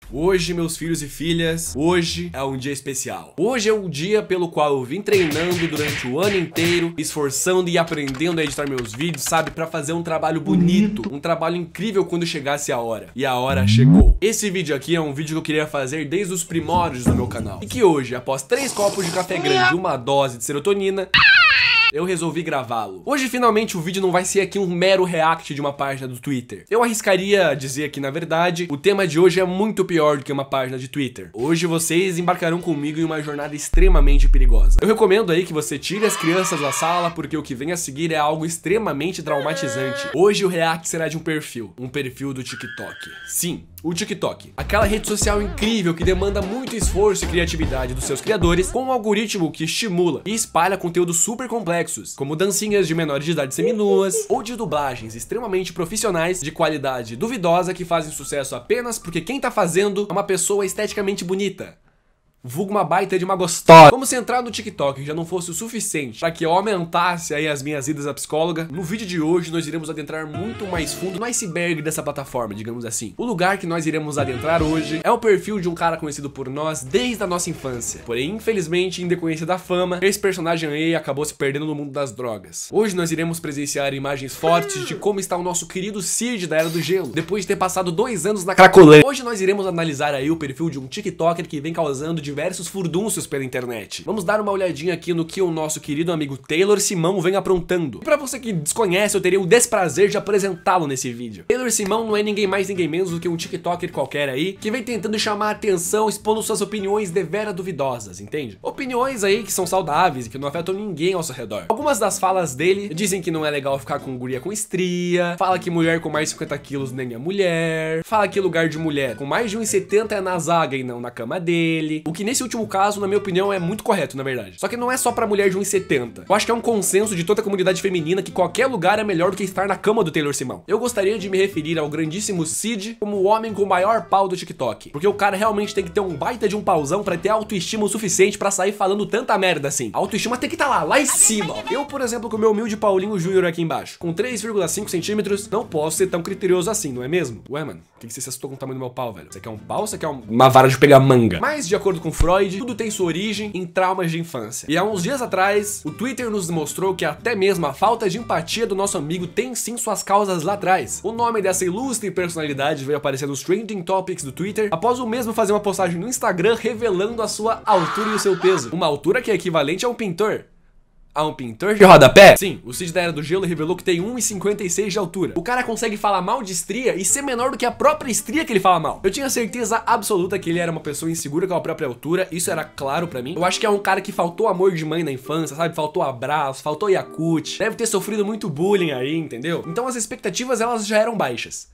Hoje, meus filhos e filhas, hoje é um dia especial. Hoje é um dia pelo qual eu vim treinando durante o ano inteiro, esforçando e aprendendo a editar meus vídeos, sabe? Pra fazer um trabalho bonito, um trabalho incrível quando chegasse a hora. E a hora chegou. Esse vídeo aqui é um vídeo que eu queria fazer desde os primórdios do meu canal. E que hoje, após 3 copos de café grande e uma dose de serotonina, eu resolvi gravá-lo. Hoje, finalmente, o vídeo não vai ser aqui um mero react de uma página do Twitter. Eu arriscaria dizer que, na verdade, o tema de hoje é muito pior do que uma página de Twitter. Hoje, vocês embarcarão comigo em uma jornada extremamente perigosa. Eu recomendo aí que você tire as crianças da sala, porque o que vem a seguir é algo extremamente traumatizante. Hoje, o react será de um perfil do TikTok. Sim, o TikTok. Aquela rede social incrível que demanda muito esforço e criatividade dos seus criadores, com um algoritmo que estimula e espalha conteúdos super complexos, como dancinhas de menores de idade seminuas, ou de dublagens extremamente profissionais, de qualidade duvidosa, que fazem sucesso apenas porque quem tá fazendo é uma pessoa esteticamente bonita. Vulgo uma baita de uma gostosa. Como se entrar no TikTok já não fosse o suficiente para que eu aumentasse aí as minhas idas à psicóloga, no vídeo de hoje nós iremos adentrar muito mais fundo no iceberg dessa plataforma, digamos assim. O lugar que nós iremos adentrar hoje é o perfil de um cara conhecido por nós desde a nossa infância. Porém, infelizmente, em decorrência da fama, esse personagem aí acabou se perdendo no mundo das drogas. Hoje nós iremos presenciar imagens fortes de como está o nosso querido Cid da Era do Gelo, depois de ter passado 2 anos na Cracolândia. Hoje nós iremos analisar aí o perfil de um TikToker que vem causando diversos furdúncios pela internet. Vamos dar uma olhadinha aqui no que o nosso querido amigo Taylor Simão vem aprontando. E pra você que desconhece, eu teria o desprazer de apresentá-lo nesse vídeo. Taylor Simão não é ninguém mais, ninguém menos do que um TikToker qualquer aí, que vem tentando chamar a atenção, expondo suas opiniões devera duvidosas, entende? Opiniões aí que são saudáveis e que não afetam ninguém ao seu redor. Algumas das falas dele dizem que não é legal ficar com guria com estria, fala que mulher com mais de 50 quilos nem é mulher, fala que lugar de mulher com mais de 1,70 é na zaga e não na cama dele, o que nesse último caso, na minha opinião, é muito correto, na verdade. Só que não é só pra mulher de 1,70. Eu acho que é um consenso de toda a comunidade feminina que qualquer lugar é melhor do que estar na cama do Taylor Simão. Eu gostaria de me referir ao grandíssimo Cid como o homem com o maior pau do TikTok. Porque o cara realmente tem que ter um baita de um pauzão pra ter autoestima o suficiente pra sair falando tanta merda assim. A autoestima tem que estar lá em cima, ó. Eu, por exemplo, com o meu humilde Paulinho Júnior aqui embaixo, com 3,5 centímetros, não posso ser tão criterioso assim, não é mesmo? Ué, mano, o que você se assustou com o tamanho do meu pau, velho? Você quer um pau ou você quer uma vara de pegar manga? Mas, de acordo com Freud, tudo tem sua origem em traumas de infância. E há uns dias atrás, o Twitter nos mostrou que até mesmo a falta de empatia do nosso amigo tem sim suas causas lá atrás. O nome dessa ilustre personalidade veio aparecer nos Trending Topics do Twitter após o mesmo fazer uma postagem no Instagram revelando a sua altura e o seu peso. Uma altura que é equivalente a um pintor. A um pintor de rodapé? Sim, o Cid da Era do Gelo revelou que tem 1,56 de altura. O cara consegue falar mal de estria e ser menor do que a própria estria que ele fala mal. Eu tinha certeza absoluta que ele era uma pessoa insegura com a própria altura, isso era claro pra mim. Eu acho que é um cara que faltou amor de mãe na infância, sabe? Faltou abraço, faltou Yakult, deve ter sofrido muito bullying aí, entendeu? Então as expectativas, elas já eram baixas.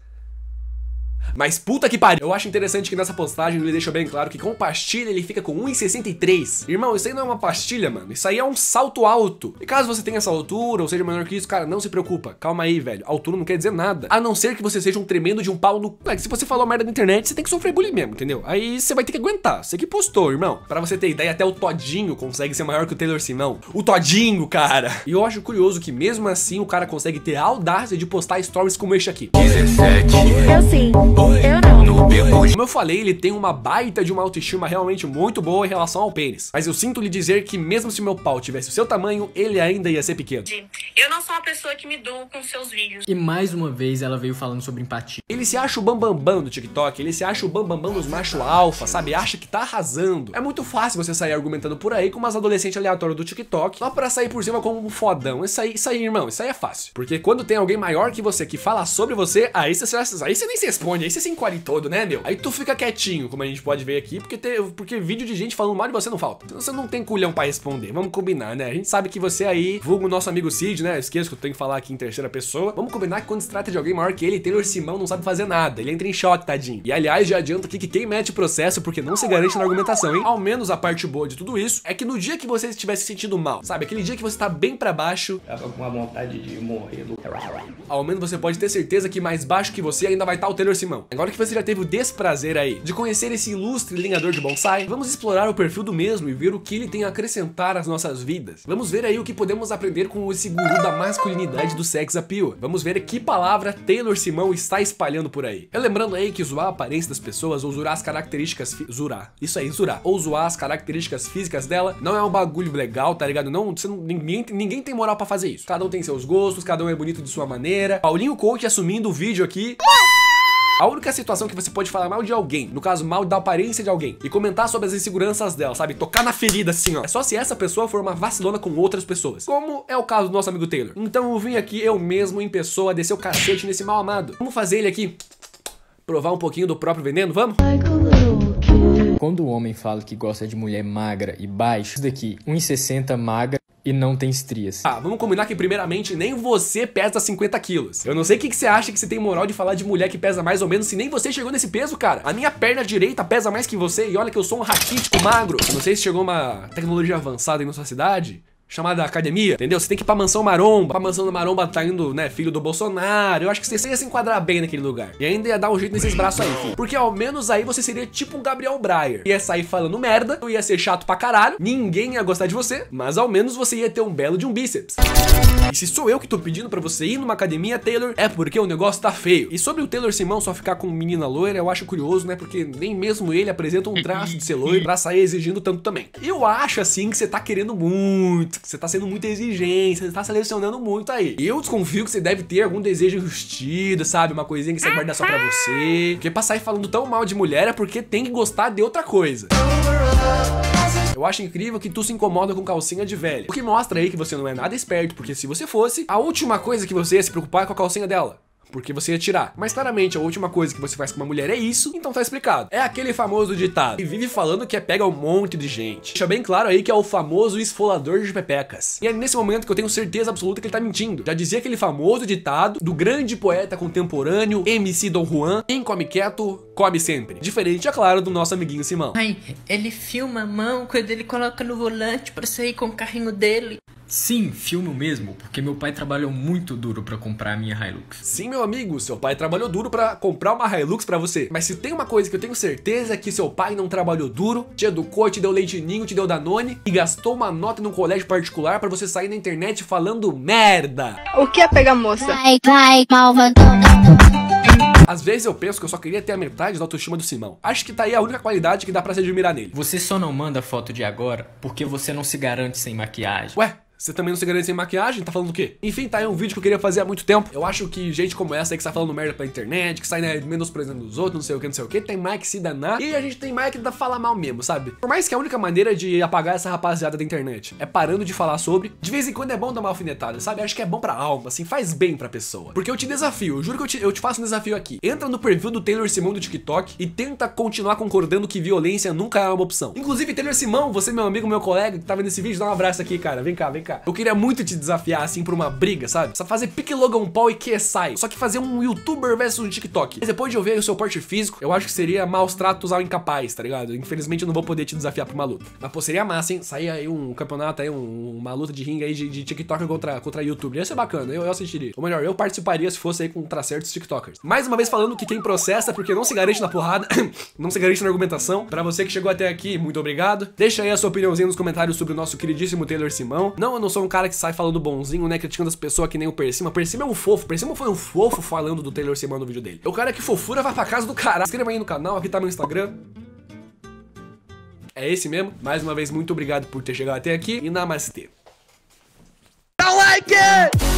Mas puta que pariu. Eu acho interessante que nessa postagem ele deixa bem claro que com pastilha ele fica com 1,63. Irmão, isso aí não é uma pastilha, mano. Isso aí é um salto alto. E caso você tenha essa altura ou seja menor que isso, cara, não se preocupa. Calma aí, velho. Altura não quer dizer nada. A não ser que você seja um tremendo de um pau no... Se você falou merda na internet, você tem que sofrer bullying mesmo, entendeu? Aí você vai ter que aguentar. Você que postou, irmão. Pra você ter ideia, até o Todinho consegue ser maior que o Taylor Simão. O Todinho, cara. E eu acho curioso que mesmo assim o cara consegue ter a audácia de postar stories como este aqui. 17. Eu sim. Eu não. Como eu falei, ele tem uma baita de uma autoestima realmente muito boa em relação ao pênis. Mas eu sinto lhe dizer que mesmo se meu pau tivesse o seu tamanho, ele ainda ia ser pequeno. Eu não sou uma pessoa que me dou com seus vídeos. E mais uma vez ela veio falando sobre empatia. Ele se acha o bambambam do TikTok, ele se acha o bambambam dos macho alfa, sabe? Acha que tá arrasando. É muito fácil você sair argumentando por aí com umas adolescentes aleatórias do TikTok, só pra sair por cima como um fodão. Isso aí, irmão, isso aí é fácil. Porque quando tem alguém maior que você que fala sobre você, aí você nem se responde, aí você se encolhe todo, né, meu? Aí tu fica quietinho, como a gente pode ver aqui, porque vídeo de gente falando mal de você não falta. Então você não tem culhão pra responder, vamos combinar, né? A gente sabe que você aí, vulgo o nosso amigo Cid, né? Eu esqueço que eu tenho que falar aqui em terceira pessoa. Vamos combinar que quando se trata de alguém maior que ele, Taylor Simão não sabe fazer nada. Ele entra em choque, tadinho. E aliás, já adianto aqui que quem mete o processo porque não se garante na argumentação, hein? Ao menos a parte boa de tudo isso é que no dia que você estiver se sentindo mal, sabe? Aquele dia que você tá bem pra baixo, Tava com uma vontade de morrer do caralho. ao menos você pode ter certeza que mais baixo que você ainda vai estar o Taylor Simão. Simão, agora que você já teve o desprazer aí de conhecer esse ilustre lenhador de bonsai, vamos explorar o perfil do mesmo e ver o que ele tem a acrescentar às nossas vidas. Vamos ver aí o que podemos aprender com esse guru da masculinidade do sex appeal. Vamos ver que palavra Taylor Simão está espalhando por aí. Lembrando aí que zoar a aparência das pessoas ou zoar as características zoar as características físicas dela não é um bagulho legal, tá ligado? Ninguém tem moral pra fazer isso. Cada um tem seus gostos, cada um é bonito de sua maneira. Paulinho Coach assumindo o vídeo aqui. A única situação que você pode falar mal de alguém, no caso, mal da aparência de alguém, e comentar sobre as inseguranças dela, sabe? Tocar na ferida assim, ó. É só se essa pessoa for uma vacilona com outras pessoas. Como é o caso do nosso amigo Taylor. Então eu vim aqui, eu mesmo, em pessoa, descer o cacete nesse mal amado. Vamos fazer ele aqui provar um pouquinho do próprio veneno, vamos? Quando o homem fala que gosta de mulher magra e baixa, isso daqui, 1,60 magra e não tem estrias. Vamos combinar que primeiramente nem você pesa 50 quilos. Eu não sei o que você acha que você tem moral de falar de mulher que pesa mais ou menos se nem você chegou nesse peso, cara. A minha perna direita pesa mais que você e olha que eu sou um raquítico magro. Eu não sei se chegou uma tecnologia avançada aí na sua cidade, chamada academia, entendeu? Você tem que ir pra Mansão Maromba. Pra Mansão Maromba tá indo, né, filho do Bolsonaro. Eu acho que você ia se enquadrar bem naquele lugar. E ainda ia dar um jeito nesses braços aí, filho. Porque ao menos aí você seria tipo um Gabriel Breyer. Ia sair falando merda, ia ser chato pra caralho, ninguém ia gostar de você, mas ao menos você ia ter um belo de um bíceps. E se sou eu que tô pedindo pra você ir numa academia, Taylor, é porque o negócio tá feio. E sobre o Taylor Simão só ficar com menina loira, eu acho curioso, né? Porque nem mesmo ele apresenta um traço de ser loiro pra sair exigindo tanto também. Eu acho, assim, que você tá querendo muito, que você tá sendo muito exigente, você tá selecionando muito aí. Eu desconfio que você deve ter algum desejo enrustido, sabe? Uma coisinha que você guarda só pra você. Porque pra sair falando tão mal de mulher é porque tem que gostar de outra coisa. Eu acho incrível que tu se incomoda com calcinha de velho. O que mostra aí que você não é nada esperto, porque se você fosse, a última coisa que você ia se preocupar é com a calcinha dela. Porque você ia tirar. Mas claramente a última coisa que você faz com uma mulher é isso, então tá explicado. É aquele famoso ditado que vive falando que pega um monte de gente. Deixa bem claro aí que é o famoso esfolador de pepecas. E é nesse momento que eu tenho certeza absoluta que ele tá mentindo. Já dizia aquele famoso ditado do grande poeta contemporâneo MC Dom Juan: quem come quieto, come sempre. Diferente, é claro, do nosso amiguinho Simão. Ai, ele filma a mão quando ele coloca no volante pra sair com o carrinho dele. Sim, filmo mesmo, porque meu pai trabalhou muito duro pra comprar a minha Hilux. Sim, meu amigo, seu pai trabalhou duro pra comprar uma Hilux pra você. Mas se tem uma coisa que eu tenho certeza é que seu pai não trabalhou duro, te educou, te deu leite ninho, te deu Danone e gastou uma nota num colégio particular pra você sair na internet falando merda. O que é pegar moça? Vai, malvadão. Às vezes eu penso que eu só queria ter a metade da autoestima do Simão. Acho que tá aí a única qualidade que dá pra se admirar nele. Você só não manda foto de agora porque você não se garante sem maquiagem. Ué? Você também não se garante sem maquiagem? Tá falando o quê? Enfim, tá aí um vídeo que eu queria fazer há muito tempo. Eu acho que gente como essa aí que sai falando merda pela internet, que sai, né, menosprezando os outros, não sei o que, tem mais que se danar. E a gente tem mais que falar mal mesmo, sabe? Por mais que a única maneira de apagar essa rapaziada da internet é parando de falar sobre, de vez em quando é bom dar uma alfinetada, sabe? Acho que é bom pra alma, assim, faz bem pra pessoa. Porque eu te desafio, eu juro que eu te faço um desafio aqui. Entra no perfil do Taylor Simão do TikTok e tenta continuar concordando que violência nunca é uma opção. Inclusive, Taylor Simão, você, meu amigo, meu colega, que tá vendo esse vídeo, dá um abraço aqui, cara. Vem cá, vem cá. Eu queria muito te desafiar, assim, por uma briga, sabe? Só fazer pique Logan Paul e KSI. Só que fazer um youtuber versus um TikTok. Mas depois de eu ver o seu porte físico, eu acho que seria maus tratos ao incapaz, tá ligado? Infelizmente eu não vou poder te desafiar pra uma luta. Mas, pô, seria massa, hein? Sair aí um campeonato aí, uma luta de ringue aí de TikTok contra YouTube. Ia ser bacana, eu assistiria. Ou melhor, eu participaria se fosse aí contra certos TikTokers. Mais uma vez falando que quem processa porque não se garante na porrada, não se garante na argumentação. Pra você que chegou até aqui, muito obrigado. Deixa aí a sua opiniãozinha nos comentários sobre o nosso queridíssimo Taylor Simão. Não, eu não sou um cara que sai falando bonzinho, né, criticando as pessoas que nem o Persima. Persima é um fofo, Persima foi um fofo falando do Taylor Simão no vídeo dele. O cara que fofura vai pra casa do cara. Se inscreva aí no canal, aqui tá meu Instagram. É esse mesmo. Mais uma vez, muito obrigado por ter chegado até aqui e namastê. I like it!